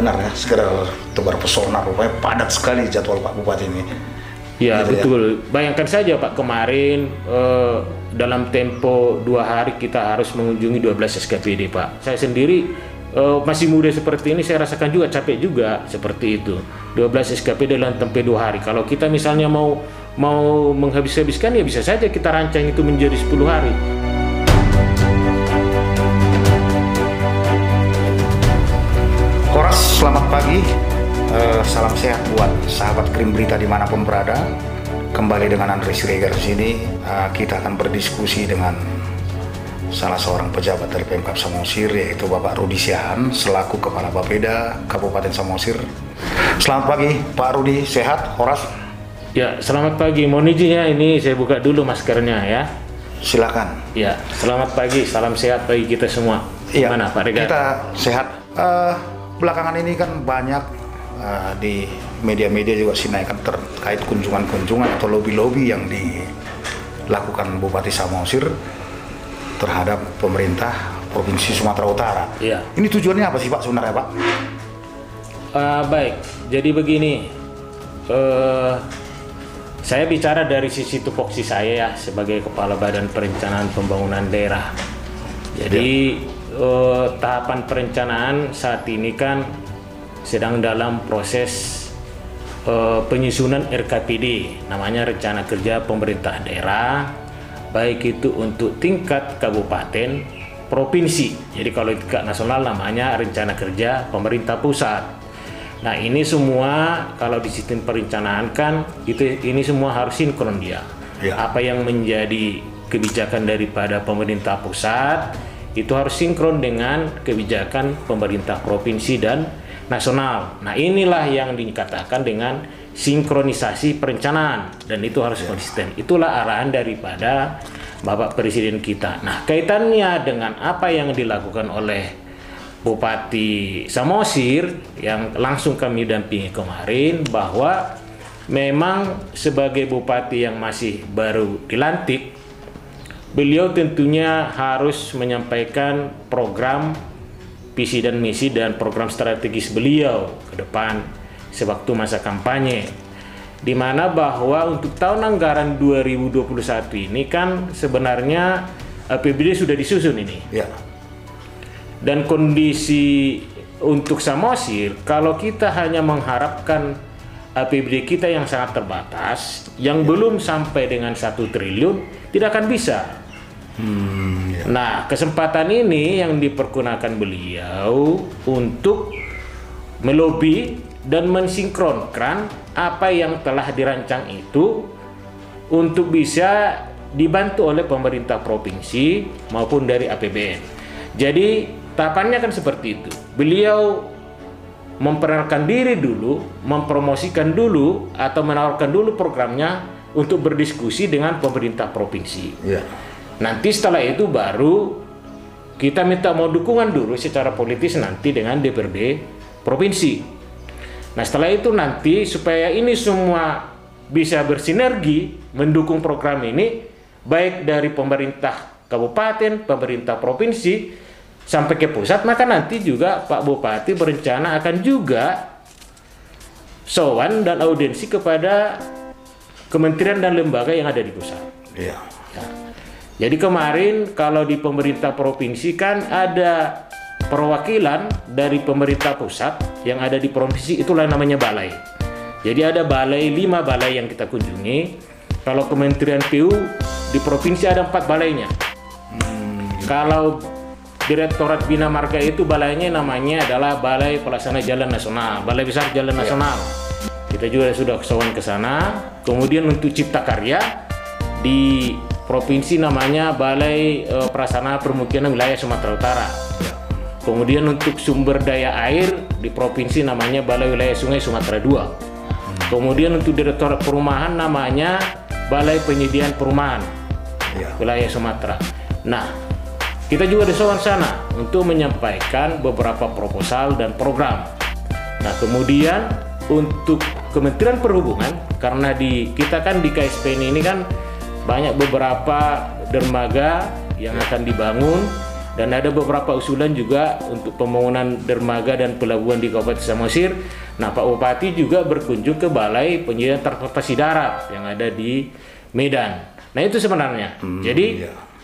benar ya, sekedar tebar pesona, rupanya padat sekali jadwal Pak Bupati ini. Ya Gitu betul. Ya. Bayangkan saja Pak, kemarin dalam tempo 2 hari kita harus mengunjungi 12 SKPD Pak. Saya sendiri masih muda seperti ini, saya rasakan juga capek juga seperti itu. 12 SKPD dalam tempo 2 hari. Kalau kita misalnya mau menghabiskan, ya bisa saja kita rancang itu menjadi 10 hari. Horas, selamat pagi. Salam sehat buat sahabat Krim Berita dimanapun berada. Kembali dengan Andre Siregar di sini. Kita akan berdiskusi dengan salah seorang pejabat dari Pemkab Samosir, yaitu Bapak Rudi Siahaan selaku Kepala Bapeda Kabupaten Samosir. Selamat pagi Pak Rudi, sehat? Horas? Ya, selamat pagi. Mohon izin ya, ini saya buka dulu maskernya ya. Silakan. Ya, selamat pagi. Salam sehat bagi kita semua. Iya, Gimana Pak Regar? Kita sehat. Belakangan ini kan banyak di media-media juga sinakan terkait kunjungan-kunjungan atau lobby-lobby yang dilakukan Bupati Samosir terhadap pemerintah Provinsi Sumatera Utara. Iya. Ini tujuannya apa sih Pak sebenarnya Pak? Baik, jadi begini, saya bicara dari sisi tupoksi saya ya sebagai Kepala Badan Perencanaan Pembangunan Daerah. Jadi tahapan perencanaan saat ini kan sedang dalam proses penyusunan RKPD, namanya Rencana Kerja Pemerintah Daerah, baik itu untuk tingkat kabupaten, provinsi. Jadi kalau tingkat nasional namanya Rencana Kerja Pemerintah Pusat. Nah ini semua kalau di sistem perencanaan kan ini semua harus sinkron dia. Ya. Apa yang menjadi kebijakan daripada pemerintah pusat itu harus sinkron dengan kebijakan pemerintah provinsi dan nasional. Nah inilah yang dikatakan dengan sinkronisasi perencanaan, dan itu harus konsisten. Itulah arahan daripada Bapak Presiden kita. Nah kaitannya dengan apa yang dilakukan oleh Bupati Samosir yang langsung kami dampingi kemarin, bahwa memang sebagai bupati yang masih baru dilantik, beliau tentunya harus menyampaikan program, visi dan misi dan program strategis beliau ke depan sewaktu masa kampanye, di mana bahwa untuk tahun anggaran 2021 ini kan sebenarnya APBD sudah disusun ini. Ya. Dan kondisi untuk Samosir, kalau kita hanya mengharapkan APBD kita yang sangat terbatas, yang belum sampai dengan 1 triliun, tidak akan bisa. Ya. Nah, kesempatan ini yang dipergunakan beliau untuk melobi dan mensinkronkan apa yang telah dirancang itu untuk bisa dibantu oleh pemerintah provinsi maupun dari APBN. Jadi tahapannya kan seperti itu. Beliau memperkenalkan diri dulu, mempromosikan dulu atau menawarkan dulu programnya untuk berdiskusi dengan pemerintah provinsi. Ya. Nanti setelah itu baru kita minta mau dukungan dulu secara politis nanti dengan DPRD provinsi. Nah setelah itu nanti supaya ini semua bisa bersinergi mendukung program ini, baik dari pemerintah kabupaten, pemerintah provinsi sampai ke pusat, maka nanti juga Pak Bupati berencana akan juga sowan dan audiensi kepada kementerian dan lembaga yang ada di pusat. Ya. Nah, jadi kemarin kalau di pemerintah provinsi kan ada perwakilan dari pemerintah pusat yang ada di provinsi, itulah namanya balai. Jadi ada balai, 5 balai yang kita kunjungi. Kalau Kementerian PU di provinsi ada 4 balainya. Kalau Direktorat Bina Marga itu balainya namanya adalah Balai Pelaksana Jalan Nasional, Balai Besar Jalan Nasional. Kita juga sudah sowan ke sana. Kemudian untuk Cipta Karya di provinsi namanya Balai Prasarana Permukiman Wilayah Sumatera Utara. Kemudian untuk sumber daya air di provinsi namanya Balai Wilayah Sungai Sumatera II. Kemudian untuk Direktorat Perumahan namanya Balai Penyediaan Perumahan Wilayah Sumatera. Nah, kita juga di sana untuk menyampaikan beberapa proposal dan program. Nah, kemudian untuk Kementerian Perhubungan, karena kita kan di KSP ini kan banyak beberapa dermaga yang akan dibangun, Dan ada beberapa usulan juga untuk pembangunan dermaga dan pelabuhan di Kabupaten Samosir. Nah, Pak Bupati juga berkunjung ke Balai Penyediaan Transportasi Darat yang ada di Medan. Nah, itu sebenarnya. Jadi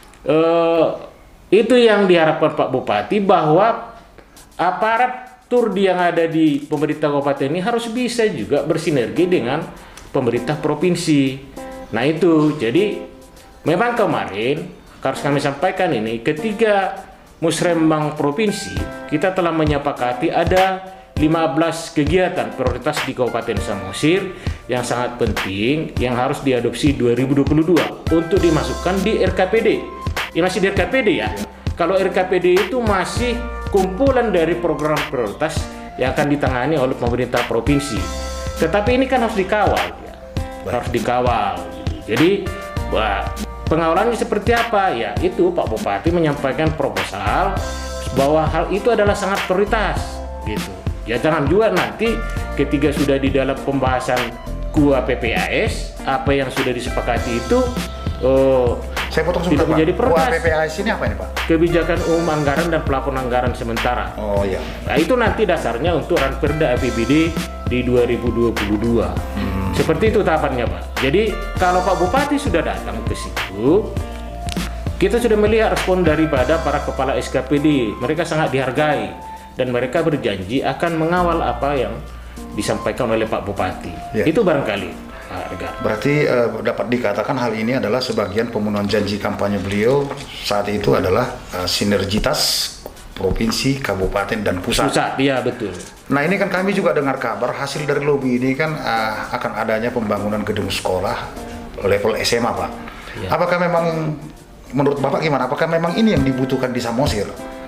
itu yang diharapkan Pak Bupati, bahwa aparatur yang ada di pemerintah kabupaten ini harus bisa juga bersinergi dengan pemerintah provinsi. Nah, itu jadi memang kemarin harus kami sampaikan ini, ketiga musrembang provinsi kita telah menyepakati ada 15 kegiatan prioritas di Kabupaten Samosir yang sangat penting yang harus diadopsi 2022 untuk dimasukkan di RKPD. Ini masih di RKPD ya. Kalau RKPD itu masih kumpulan dari program prioritas yang akan ditangani oleh pemerintah provinsi. Tetapi ini kan harus dikawal ya. Harus dikawal. Jadi pengawalannya seperti apa? Ya, itu Pak Bupati menyampaikan proposal bahwa hal itu adalah sangat prioritas gitu. Ya, jangan juga nanti ketika sudah di dalam pembahasan KUA PPAS apa yang sudah disepakati itu saya potong sebentar, Pak. Menjadi prioritas. KUA PPAS ini apa ini, Pak? Kebijakan umum anggaran dan pelakon anggaran sementara. Oh iya. Nah, itu nanti dasarnya untuk Ranperda APBD di 2022. Seperti itu tahapannya, Pak. Jadi kalau Pak Bupati sudah datang ke situ, kita sudah melihat respon daripada para kepala SKPD. Mereka sangat dihargai dan mereka berjanji akan mengawal apa yang disampaikan oleh Pak Bupati. Ya. Itu barangkali, Pak Regar. Berarti dapat dikatakan hal ini adalah sebagian pemenuhan janji kampanye beliau saat itu adalah sinergitas provinsi, kabupaten, dan pusat. Iya betul. Nah, ini kan kami juga dengar kabar hasil dari lobby ini kan akan adanya pembangunan gedung sekolah level SMA, Pak. Ya. Apakah memang menurut Bapak gimana? Apakah memang ini yang dibutuhkan di Samosir?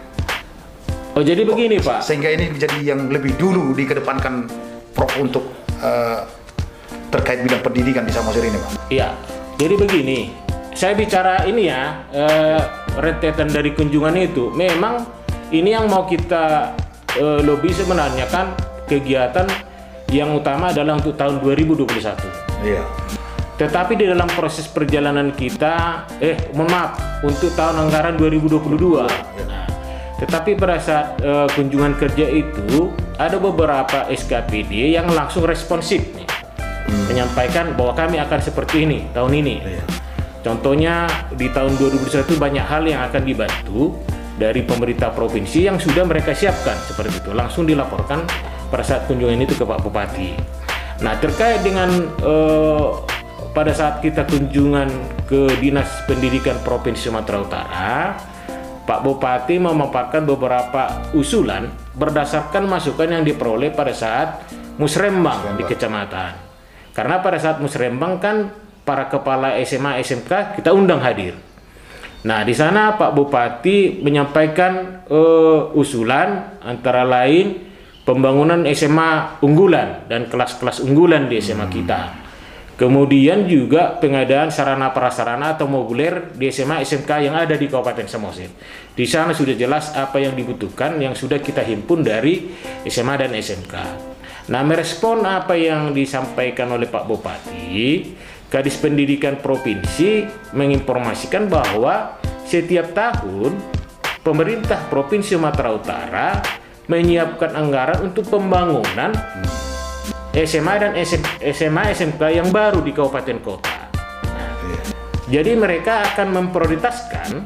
Oh, jadi begini, Pak. Sehingga ini menjadi yang lebih dulu dikedepankan Prof untuk terkait bidang pendidikan di Samosir ini, Pak. Iya. Jadi begini, saya bicara ini ya, rentetan dari kunjungan itu memang ini yang mau kita lobby sebenarnya kan kegiatan yang utama adalah untuk tahun 2021. Iya. Tetapi di dalam proses perjalanan kita, untuk tahun anggaran 2022. Nah, tetapi pada saat kunjungan kerja itu ada beberapa SKPD yang langsung responsif nih, menyampaikan bahwa kami akan seperti ini tahun ini. Iya. Contohnya di tahun 2021 banyak hal yang akan dibantu dari pemerintah provinsi yang sudah mereka siapkan seperti itu, langsung dilaporkan pada saat kunjungan itu ke Pak Bupati. Nah, terkait dengan pada saat kita kunjungan ke Dinas Pendidikan Provinsi Sumatera Utara, Pak Bupati memaparkan beberapa usulan berdasarkan masukan yang diperoleh pada saat musrembang di kecamatan. Karena pada saat musrembang kan para kepala SMA SMK kita undang hadir. Nah, di sana Pak Bupati menyampaikan usulan antara lain pembangunan SMA unggulan dan kelas-kelas unggulan di SMA kita. Kemudian juga pengadaan sarana prasarana atau moduler di SMA SMK yang ada di Kabupaten Samosir. Di sana sudah jelas apa yang dibutuhkan yang sudah kita himpun dari SMA dan SMK. Nah, merespon apa yang disampaikan oleh Pak Bupati, Kadis Pendidikan Provinsi menginformasikan bahwa setiap tahun pemerintah Provinsi Sumatera Utara menyiapkan anggaran untuk pembangunan SMA dan SMA SMK yang baru di kabupaten kota. Nah, jadi mereka akan memprioritaskan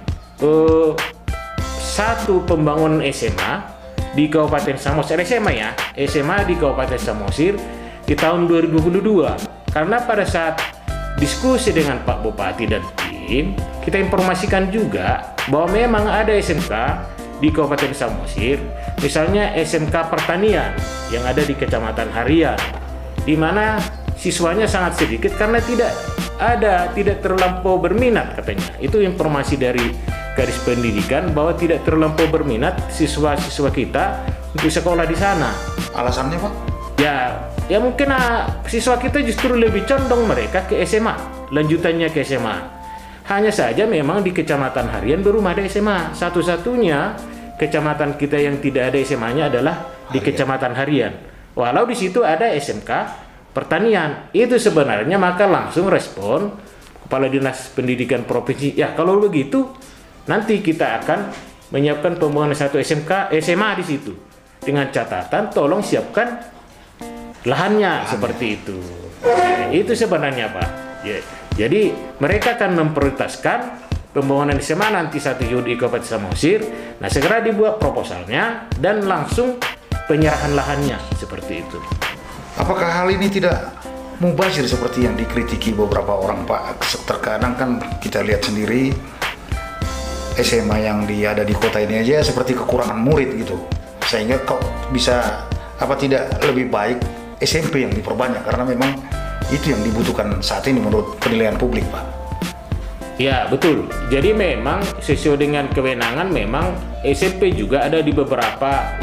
satu pembangunan SMA di Kabupaten Samosir, SMA di Kabupaten Samosir di tahun 2022. Karena pada saat diskusi dengan Pak Bupati dan tim, kita informasikan juga bahwa memang ada SMK di Kabupaten Samosir, misalnya SMK Pertanian yang ada di Kecamatan Harian, di mana siswanya sangat sedikit karena tidak terlampau berminat katanya. Itu informasi dari Kadis Pendidikan bahwa tidak terlampau berminat siswa-siswa kita untuk sekolah di sana. Alasannya, Pak? Ya mungkin siswa kita justru lebih condong mereka ke SMA, lanjutannya ke SMA. Hanya saja memang di Kecamatan Harian belum ada SMA. Satu-satunya kecamatan kita yang tidak ada SMA-nya adalah di Kecamatan Harian. Walau di situ ada SMK Pertanian. Itu sebenarnya maka langsung respon Kepala Dinas Pendidikan Provinsi. Ya, kalau begitu nanti kita akan menyiapkan pembangunan satu SMA di situ dengan catatan tolong siapkan lahannya seperti itu. Itu sebenarnya Pak. Ya. Jadi mereka akan memprioritaskan pembangunan SMA nanti 1 Juli di Kabupaten Samosir. Nah segera dibuat proposalnya dan langsung penyerahan lahannya seperti itu. Apakah hal ini tidak mubazir seperti yang dikritiki beberapa orang Pak? Terkadang kan kita lihat sendiri SMA yang ada di kota ini aja seperti kekurangan murid gitu. Sehingga kok bisa tidak lebih baik SMP yang diperbanyak karena memang itu yang dibutuhkan saat ini menurut penilaian publik Pak. Ya betul. Jadi memang sesuai dengan kewenangan memang SMP juga ada di beberapa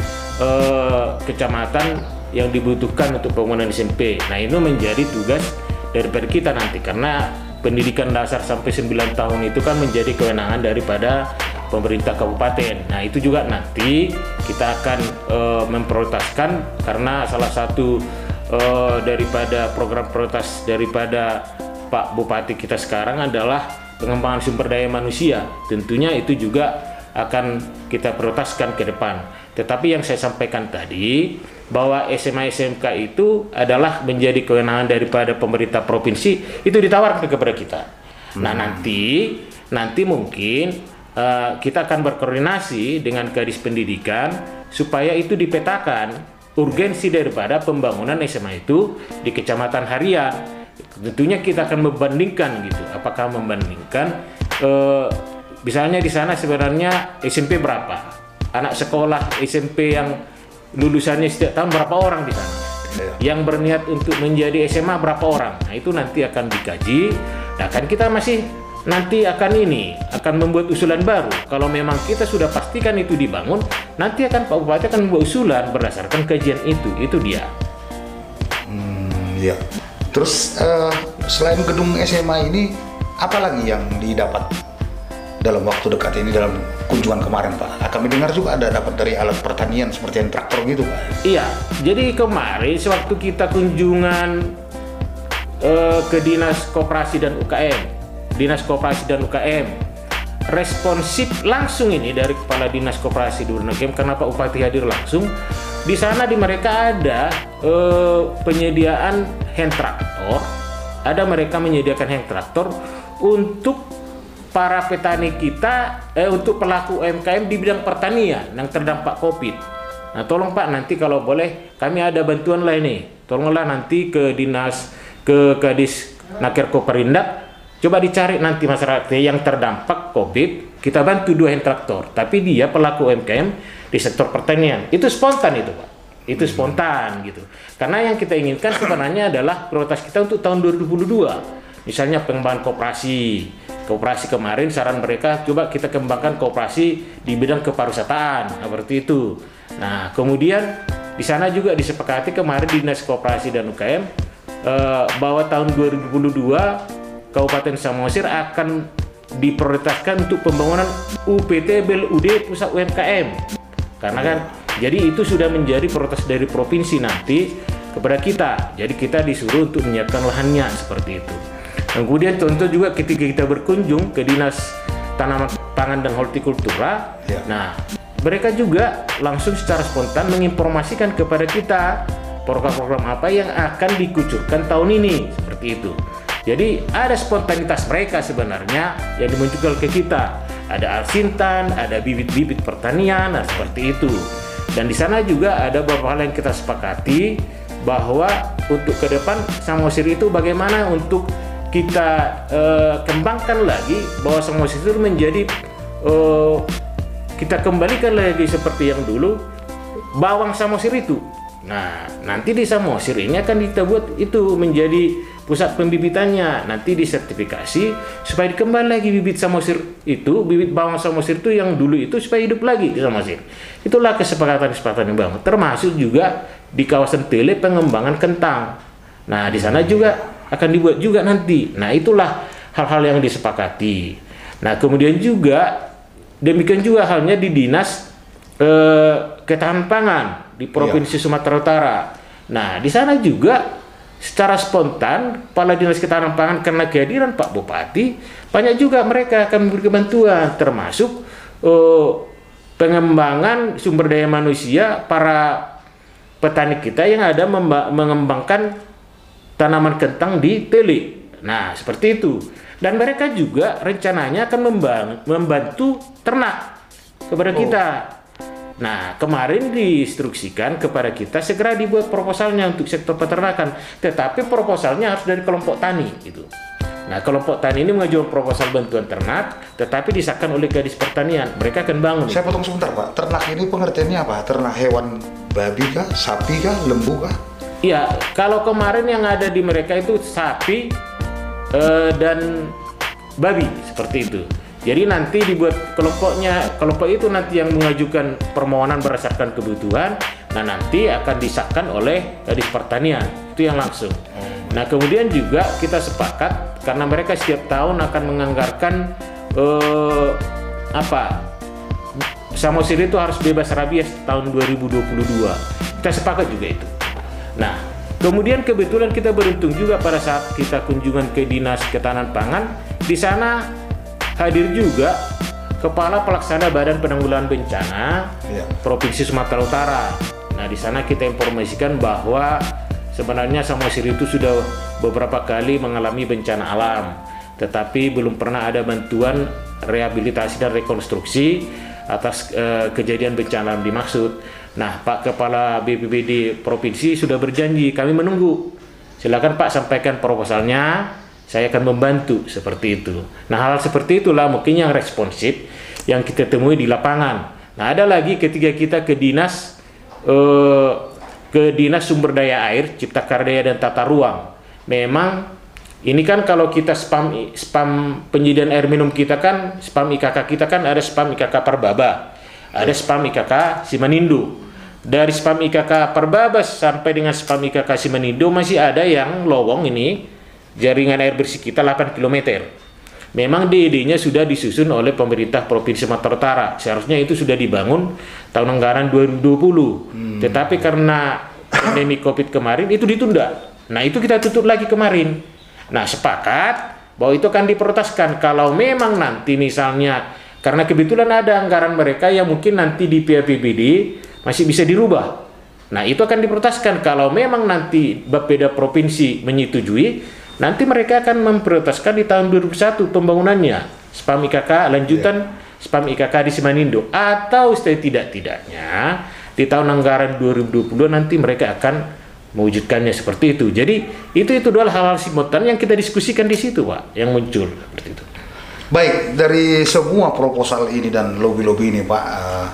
kecamatan yang dibutuhkan untuk pembangunan SMP. Nah itu menjadi tugas daripada kita nanti karena pendidikan dasar sampai 9 tahun itu kan menjadi kewenangan daripada pemerintah kabupaten. Nah itu juga nanti kita akan memprioritaskan karena salah satu daripada program prioritas daripada Pak Bupati kita sekarang adalah pengembangan sumber daya manusia. Tentunya itu juga akan kita prioritaskan ke depan. Tetapi yang saya sampaikan tadi bahwa SMA SMK itu adalah menjadi kewenangan daripada pemerintah provinsi itu ditawarkan kepada kita. Nah nanti mungkin kita akan berkoordinasi dengan Kadis Pendidikan supaya itu dipetakan urgensi daripada pembangunan SMA itu di Kecamatan Harian. Tentunya kita akan membandingkan gitu. Apakah membandingkan misalnya di sana sebenarnya SMP berapa? Anak sekolah SMP yang lulusannya setiap tahun berapa orang di sana? Yang berniat untuk menjadi SMA berapa orang? Nah itu nanti akan dikaji. Nah kan kita masih nanti akan membuat usulan baru. Kalau memang kita sudah pastikan itu dibangun, nanti akan Pak Bupati akan membuat usulan berdasarkan kajian itu. Itu dia. Ya. Terus selain gedung SMA ini, apa lagi yang didapat dalam waktu dekat ini dalam kunjungan kemarin Pak? Kami dengar juga ada dapat dari alat pertanian seperti yang traktor gitu Pak. Iya, jadi kemarin sewaktu kita kunjungan ke Dinas Koperasi dan UKM, responsif langsung ini dari Kepala Dinas Koperasi dan UKM karena Pak Bupati hadir langsung. Di sana di mereka ada penyediaan hand traktor, mereka menyediakan hand traktor untuk para petani kita, untuk pelaku UMKM di bidang pertanian yang terdampak COVID. Nah tolong Pak, nanti kalau boleh kami ada bantuan lain nih, tolonglah nanti ke Kadis Naker Koperindak, coba dicari nanti masyarakat yang terdampak COVID, kita bantu 2 hand traktor, tapi dia pelaku UMKM di sektor pertanian. Itu spontan itu Pak, itu spontan gitu. Karena yang kita inginkan sebenarnya adalah prioritas kita untuk tahun 2022. Misalnya pengembangan koperasi kemarin saran mereka coba kita kembangkan koperasi di bidang kepariwisataan seperti itu. Nah kemudian di sana juga disepakati kemarin Dinas Koperasi dan UKM bahwa tahun 2022 Kabupaten Samosir akan diprioritaskan untuk pembangunan UPT BLUD pusat UMKM karena kan jadi itu sudah menjadi prioritas dari provinsi nanti kepada kita. Jadi kita disuruh untuk menyiapkan lahannya seperti itu. Kemudian contoh juga ketika kita berkunjung ke Dinas Tanaman Pangan dan Hortikultura, nah mereka juga langsung secara spontan menginformasikan kepada kita program-program apa yang akan dikucurkan tahun ini seperti itu. Jadi ada spontanitas mereka sebenarnya yang dimunculkan ke kita. Ada alsintan, ada bibit-bibit pertanian, nah seperti itu. Dan di sana juga ada beberapa hal yang kita sepakati bahwa untuk ke depan Samosir itu bagaimana untuk kita kembangkan lagi bahwa Samosir itu menjadi kita kembalikan lagi seperti yang dulu bawang Samosir itu. Nah nanti di Samosir ini akan kita buat itu menjadi pusat pembibitannya, nanti disertifikasi supaya dikembali lagi bibit Samosir itu, bibit bawang Samosir itu yang dulu itu supaya hidup lagi di Samosir. Itulah kesepakatan yang bangun. Termasuk juga di kawasan Tele pengembangan kentang. Nah di sana juga akan dibuat juga nanti. Nah itulah hal-hal yang disepakati. Nah kemudian juga demikian juga halnya di Dinas Ketahanan Pangan di Provinsi Sumatera Utara. Nah di sana juga secara spontan Kepala Dinas Ketahanan Pangan karena kehadiran Pak Bupati banyak juga mereka akan memberi bantuan termasuk pengembangan sumber daya manusia para petani kita yang ada mengembangkan tanaman kentang di Teli. Nah, seperti itu. Dan mereka juga rencananya akan membantu ternak kepada kita. Nah, kemarin diinstruksikan kepada kita segera dibuat proposalnya untuk sektor peternakan. Tetapi proposalnya harus dari kelompok tani gitu. Nah, kelompok tani ini mengajukan proposal bantuan ternak, tetapi disahkan oleh Kadis Pertanian. Mereka akan bangun. Saya potong sebentar, Pak. Ternak ini pengertiannya apa? Ternak hewan babi kah, sapi kah, lembu kah? Iya, kalau kemarin yang ada di mereka itu sapi dan babi, seperti itu. Jadi nanti dibuat kelompok itu nanti yang mengajukan permohonan berdasarkan kebutuhan. Nah, nanti akan disahkan oleh Kadis Pertanian. Itu yang langsung. Nah, kemudian juga kita sepakat karena mereka setiap tahun akan menganggarkan Samosir itu harus bebas rabies tahun 2022. Kita sepakat juga itu. Nah, kemudian kebetulan kita beruntung juga pada saat kita kunjungan ke Dinas Ketahanan Pangan, di sana hadir juga Kepala Pelaksana Badan Penanggulangan Bencana Provinsi Sumatera Utara. Nah, di sana kita informasikan bahwa sebenarnya Samosir itu sudah beberapa kali mengalami bencana alam, tetapi belum pernah ada bantuan rehabilitasi dan rekonstruksi atas kejadian bencana alam dimaksud. Nah, Pak Kepala BPBD Provinsi sudah berjanji, kami menunggu. Silakan Pak sampaikan proposalnya, saya akan membantu seperti itu. Nah, hal seperti itulah mungkin yang responsif yang kita temui di lapangan. Nah, ada lagi ketika kita ke Dinas Sumber Daya Air, Cipta Karya dan Tata Ruang. Memang ini kan kalau kita spam penyediaan air minum kita kan, spam IKK kita kan ada spam IKK Parbaba, ada spam IKK Simanindo. Dari spam IKK Parbabas sampai dengan spam IKK Simanindo masih ada yang lowong ini, jaringan air bersih kita 8 km. Memang DED-nya sudah disusun oleh pemerintah Provinsi Sumatera Utara. Seharusnya itu sudah dibangun tahun anggaran 2020. Tetapi karena pandemi Covid kemarin itu ditunda. Nah, itu kita tutup lagi kemarin. Nah, sepakat bahwa itu akan diprioritaskan kalau memang nanti misalnya karena kebetulan ada anggaran mereka yang mungkin nanti di PAPBD masih bisa dirubah. Nah, itu akan diprioritaskan kalau memang nanti Bapeda Provinsi menyetujui, nanti mereka akan memprioritaskan di tahun 2021 pembangunannya spam IKK lanjutan spam IKK di Simanindo, atau setidak-tidaknya di tahun anggaran 2020 nanti mereka akan mewujudkannya seperti itu. Jadi itu adalah hal-hal simultan yang kita diskusikan di situ, Pak, yang muncul seperti itu. Baik, dari semua proposal ini dan lobby-lobby ini, Pak,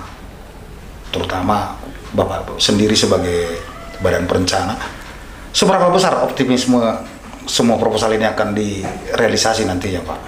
terutama Bapak sendiri sebagai badan perencana, seberapa besar optimisme semua proposal ini akan direalisasi nantinya, Pak?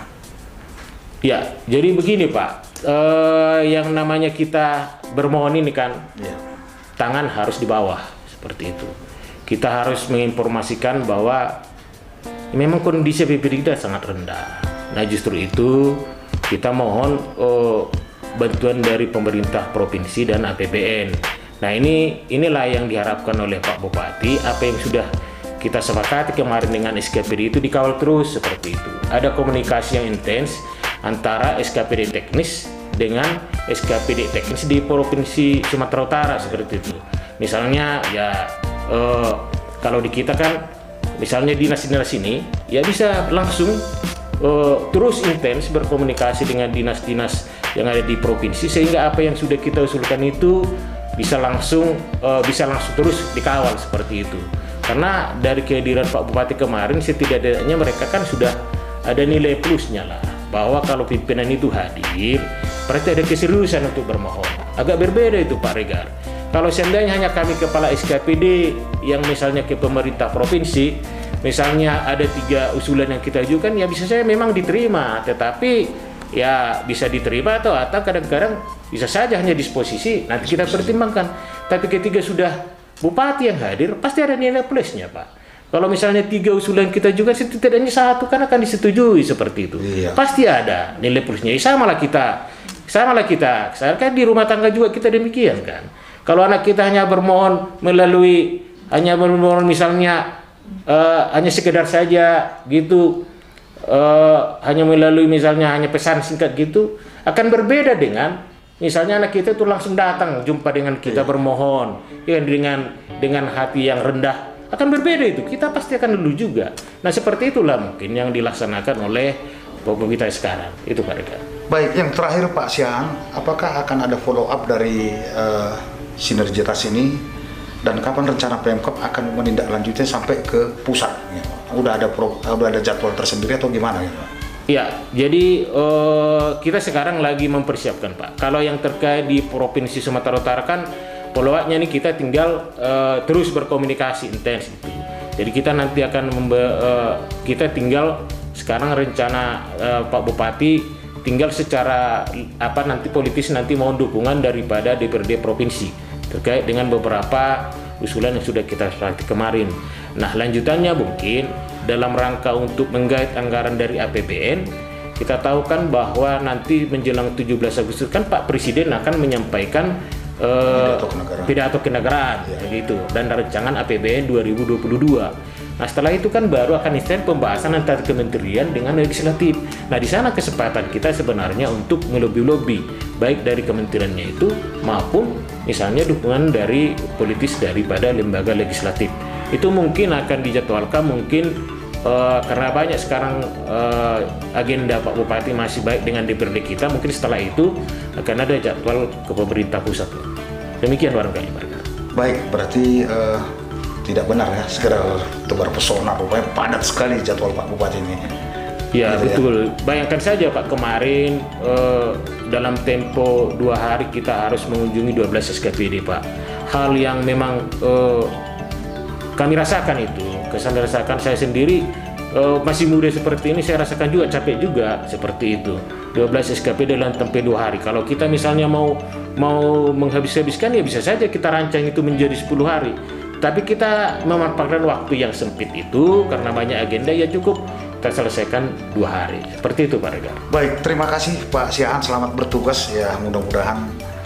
Ya, jadi begini, Pak, yang namanya kita bermohon ini kan, tangan harus di bawah, seperti itu. Kita harus menginformasikan bahwa memang kondisi BPD kita sangat rendah. Nah, justru itu kita mohon bantuan dari pemerintah provinsi dan APBN. Nah, inilah yang diharapkan oleh Pak Bupati. Apa yang sudah kita sepakati kemarin dengan SKPD itu dikawal terus seperti itu. Ada komunikasi yang intens antara SKPD teknis dengan SKPD teknis di Provinsi Sumatera Utara seperti itu. Misalnya ya kalau di kita kan misalnya dinas-dinas ini ya bisa langsung terus intens berkomunikasi dengan dinas-dinas yang ada di provinsi, sehingga apa yang sudah kita usulkan itu bisa langsung terus dikawal seperti itu. Karena dari kehadiran Pak Bupati kemarin setidaknya mereka kan sudah ada nilai plusnya lah, bahwa kalau pimpinan itu hadir berarti ada keseriusan untuk bermohon. Agak berbeda itu Pak Regar. Kalau seandainya hanya kami kepala SKPD yang misalnya ke pemerintah provinsi, misalnya ada 3 usulan yang kita ajukan, ya bisa saja memang diterima, tetapi ya bisa diterima atau kadang-kadang bisa saja hanya disposisi, nanti kita pertimbangkan. Tapi ketika sudah bupati yang hadir, pasti ada nilai plusnya, Pak. Kalau misalnya 3 usulan kita juga setidaknya 1 kan akan disetujui seperti itu. Iya. Pasti ada nilai plusnya. Sama lah kita. Saya kan di rumah tangga juga kita demikian kan. Kalau anak kita hanya bermohon misalnya hanya sekedar saja gitu, hanya melalui misalnya hanya pesan singkat gitu, akan berbeda dengan misalnya anak kita tuh langsung datang jumpa dengan kita bermohon, ya dengan hati yang rendah, akan berbeda itu. Kita pasti akan luluh juga. Nah seperti itulah mungkin yang dilaksanakan oleh pemerintah sekarang. Itu Pak Rega. Baik, yang terakhir Pak Siaan, apakah akan ada follow up dari sinergitas ini dan kapan rencana Pemkab akan menindaklanjutnya sampai ke pusat? Ya, udah ada jadwal tersendiri atau gimana ya Pak? Ya, jadi kita sekarang lagi mempersiapkan Pak. Kalau yang terkait di Provinsi Sumatera Utara kan follow up-nya nih kita tinggal terus berkomunikasi intens gitu. Jadi kita nanti akan kita tinggal sekarang rencana Pak Bupati tinggal secara nanti politis nanti mohon dukungan daripada DPRD provinsi terkait dengan beberapa usulan yang sudah kita sepakati kemarin. Nah lanjutannya mungkin dalam rangka untuk menggait anggaran dari APBN, kita tahu kan bahwa nanti menjelang 17 Agustus kan Pak Presiden akan menyampaikan pidato kenegaraan gitu, dan rancangan APBN 2022. Nah setelah itu kan baru akan instan pembahasan antara kementerian dengan legislatif. Nah di sana kesempatan kita sebenarnya untuk melobi-lobi baik dari kementeriannya itu maupun misalnya dukungan dari politis daripada lembaga legislatif. Itu mungkin akan dijadwalkan mungkin karena banyak sekarang agenda Pak Bupati masih baik dengan DPRD kita, mungkin setelah itu akan ada jadwal ke pemerintah pusat. Demikian barangkali. Baik, berarti tidak benar ya segera tebar pesona, rupanya padat sekali jadwal Pak Bupati ini. Ya gitu betul, ya. Bayangkan saja Pak kemarin dalam tempo 2 hari kita harus mengunjungi 12 SKPD Pak. Hal yang memang kami rasakan itu, kesan rasakan saya sendiri masih muda seperti ini, saya rasakan juga capek juga seperti itu. 12 SKPD dalam tempo 2 hari. Kalau kita misalnya mau menghabiskan ya bisa saja kita rancang itu menjadi 10 hari. Tapi kita memanfaatkan waktu yang sempit itu karena banyak agenda, ya cukup kita selesaikan 2 hari. Seperti itu Pak Rega. Baik, terima kasih Pak Siaan, selamat bertugas ya. Mudah-mudahan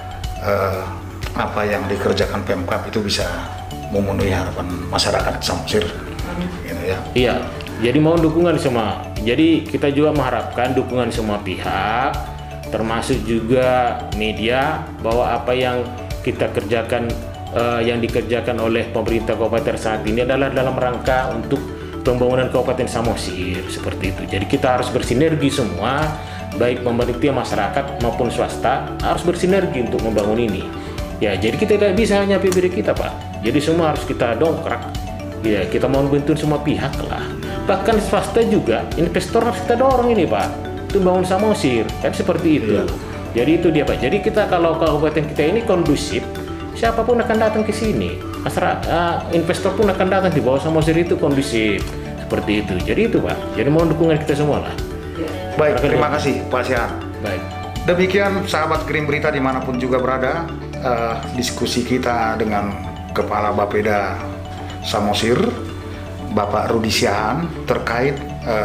apa yang dikerjakan Pemkab itu bisa memenuhi harapan masyarakat Samosir. Gitu ya. Iya, jadi mohon dukungan semua. Jadi kita juga mengharapkan dukungan semua pihak, termasuk juga media, bahwa apa yang kita kerjakan yang dikerjakan oleh pemerintah kabupaten saat ini adalah dalam rangka untuk pembangunan Kabupaten Samosir seperti itu. Jadi kita harus bersinergi semua, baik pemerintah, masyarakat maupun swasta harus bersinergi untuk membangun ini. Ya, jadi kita tidak bisa hanya PBD kita Pak. Jadi semua harus kita dongkrak. Ya, kita mau bantu semua pihak lah. Bahkan swasta juga, investor harus kita dorong ini Pak. Itu bangun Samosir, kan seperti itu. Jadi itu dia Pak. Jadi kita kalau kabupaten kita ini kondusif, siapapun akan datang ke sini, masyarakat, investor pun akan datang di bawah Samosir itu kondusif seperti itu. Jadi itu Pak. Jadi mohon dukungan kita semua lah. Baik, terima kasih Pak Siaan. Baik. Demikian sahabat Krim Berita dimanapun juga berada, diskusi kita dengan Kepala Bapeda Samosir, Bapak Rudi Siaan, terkait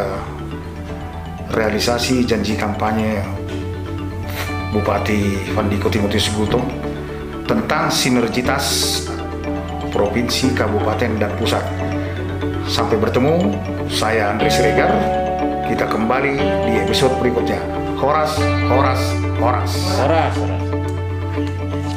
realisasi janji kampanye Bupati Vandiko Timotius Sugultom tentang sinergitas provinsi, kabupaten, dan pusat. Sampai bertemu, saya Andri Siregar. Kita kembali di episode berikutnya. Horas, horas, horas. Horas, horas.